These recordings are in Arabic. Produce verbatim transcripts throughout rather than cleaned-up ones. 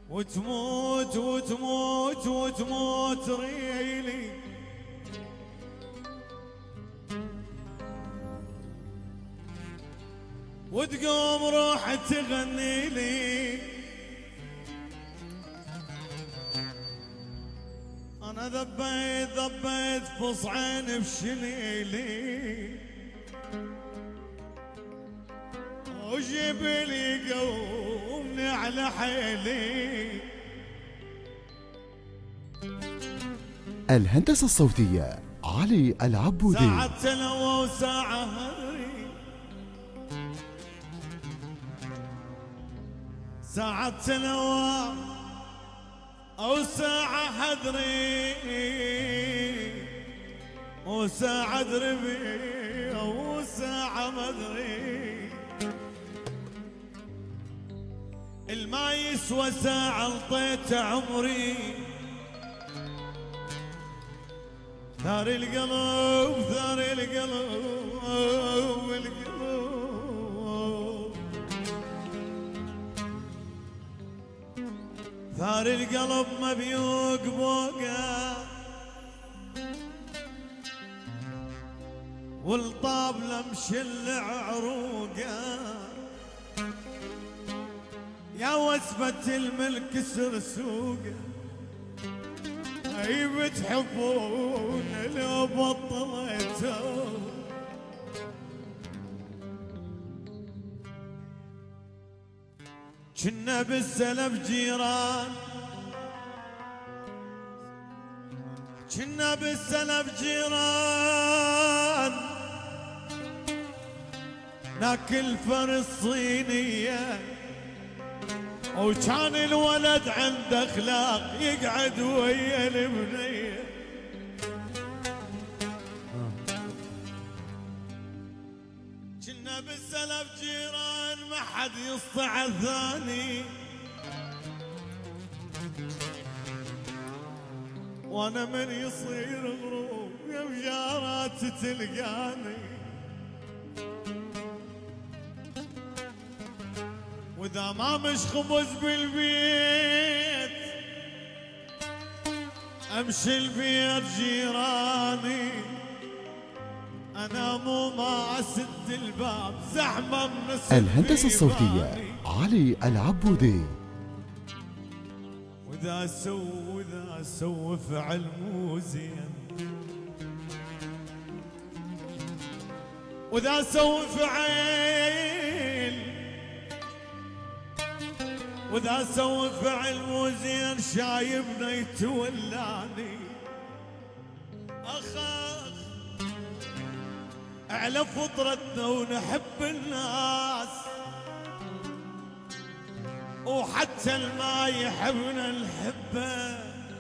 وتموت وتموت وتموت ريلي وتقوم روح تغني لي. انا ذبيت ذبيت فصعين بشليلي وجيب لي قومني على حيلي. الهندسة الصوتية علي العبودي. ساعة تلوى وساعة هدري، ساعة تلوى أو ساعة حدري وساعة دربي أو ساعة مدري. الما يسوى ساعة لطيت عمري، ثار القلب ثار القلب القلب ثار القلب مبيوق بوقه والطاب لمشل عروقه. يا وسبة الملك سرسوقه اي بتحبون لو بطلتوا. كنا بالسلف جيران، كنا بالسلف جيران ناكل فلسطينية. وكان الولد عنده اخلاق يقعد ويا البنيه. كنا بالسلف جيران ما حد يسطع الثاني، وانا من يصير غروب يا بجارات تلقاني. واذا ما مش خبز بالبيت امشي البيت جيراني. انا مو ما اسد الباب زحمه من الهندسه الصوتيه علي العبودي. واذا سو واذا سو فعل مو زين، واذا سو فعل واذا سوى فعل مو زين شايبنا يتولاني. اخ اخ على فطرتنا ونحب الناس، وحتى الما يحبنا نحبه.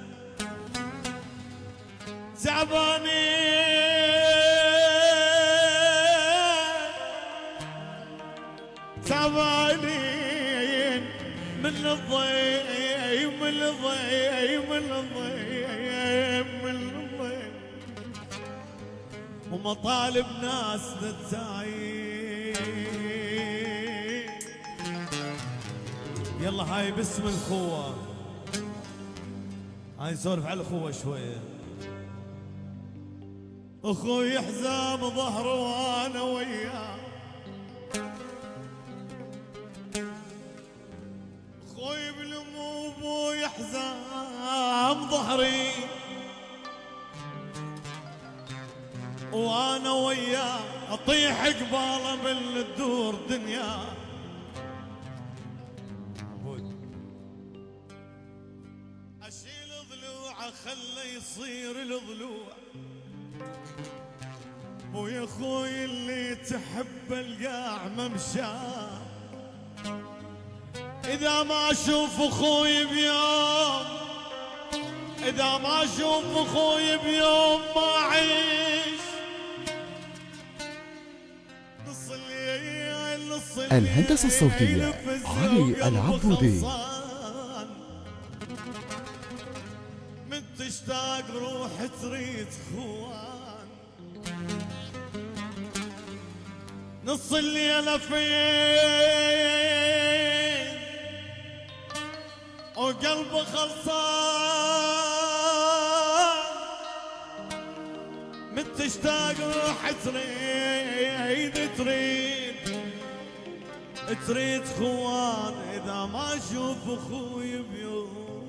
تعبانين تعبانين من الضيم من الضيم من الضيم من الضيم ومطالب ناس نتايم. يلا هاي باسم الخوة، هاي نسولف على الخوة شوية. اخوي حزام ظهره وانا وياه، اخوي بالمو ابوي حزام ظهري وانا وياه اطيح قباله بالدور دنيا. اشيل ضلوعه خله يصير الضلوع. ويا اخوي اللي تحب القاع ممشاه، اذا ما اشوف اخوي بيوم اذا ما اشوف اخوي بيوم ما اعيش. نص الليل نص الليل الهندسة الصوتية علي العبودي. من تشتاق روح تريد خوان. نص الليل فين وقلبه خلصان من تشتاق روح تريد تريد تريد خوان اذا ما اشوف اخوي بيوم